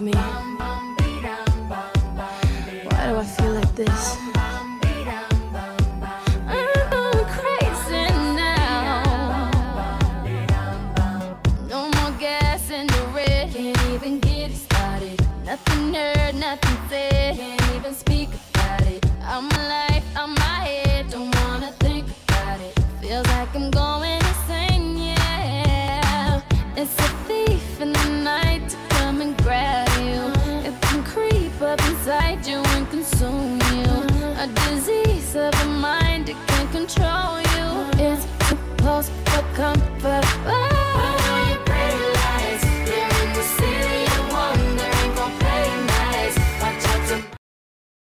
me. Why do I feel like this? I'm going crazy now. No more gas in the red. Can't even get it started. Nothing heard, nothing said. Can't even speak about it. I'm alive, I'm my head. Don't wanna think about it. Feels like I'm going insane, yeah. It's a thief in the night to come and grab you. It can creep up inside you and consume you. A disease of the mind, it can control you.